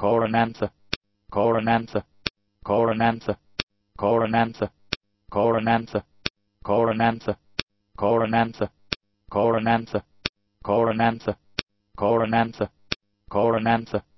coronanza, coronanza, coronanza, coronanza, coronanza, coronanza, coronanza, coronanza, coronanza, coronanza, coronanza.